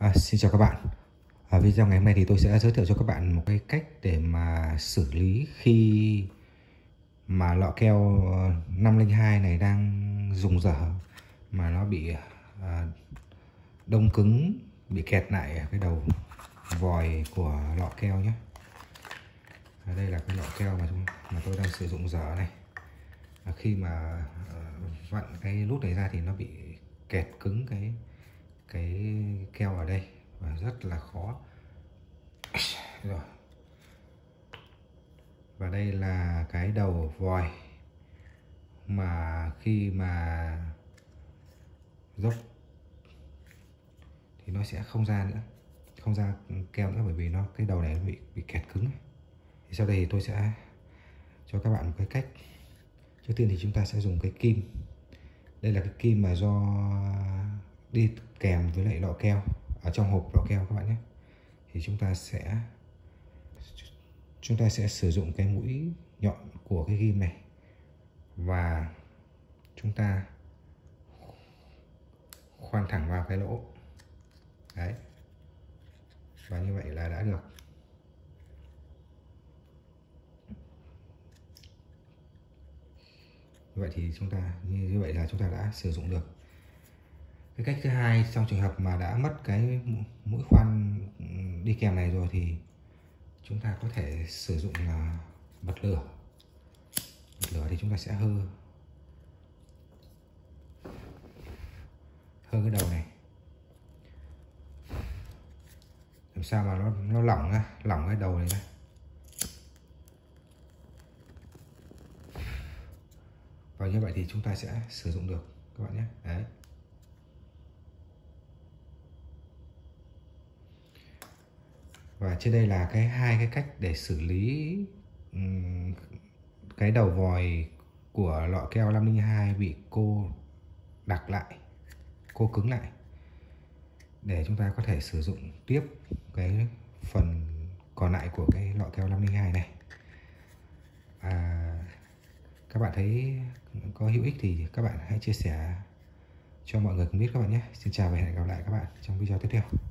Xin chào các bạn. Video ngày hôm nay thì tôi sẽ giới thiệu cho các bạn một cái cách để mà xử lý khi mà lọ keo 502 này đang rung dở mà nó bị đông cứng, bị kẹt lại ở cái đầu vòi của lọ keo nhé. Đây là cái lọ keo mà tôi đang sử dụng dở này. Khi mà vặn cái nút này ra thì nó bị kẹt cứng cái keo ở đây và rất là khó. Rồi. Và đây là cái đầu vòi mà khi mà dốc thì nó sẽ không ra nữa, không ra keo nữa, bởi vì cái đầu này nó bị kẹt cứng. Thì sau đây thì tôi sẽ cho các bạn một cái cách. Trước tiên thì chúng ta sẽ dùng cái kim. Đây là cái kim mà do đi kèm với lại lọ keo ở trong hộp lọ keo các bạn nhé. Thì chúng ta sẽ sử dụng cái mũi nhọn của cái kim này và chúng ta khoan thẳng vào cái lỗ đấy, và như vậy là đã được. Như vậy là chúng ta đã sử dụng được. Cái cách thứ hai, trong trường hợp mà đã mất cái mũi khoan đi kèm này rồi thì chúng ta có thể sử dụng bật lửa. Bật lửa thì chúng ta sẽ hơ cái đầu này làm sao mà nó lỏng cái đầu này ra. Và như vậy thì chúng ta sẽ sử dụng được các bạn nhé. Đấy. Và trên đây là hai cái cách để xử lý cái đầu vòi của lọ keo 502 bị cô đặc lại, cô cứng lại, để chúng ta có thể sử dụng tiếp cái phần còn lại của cái lọ keo 502 này. Các bạn thấy có hữu ích thì các bạn hãy chia sẻ cho mọi người cùng biết các bạn nhé. Xin chào và hẹn gặp lại các bạn trong video tiếp theo.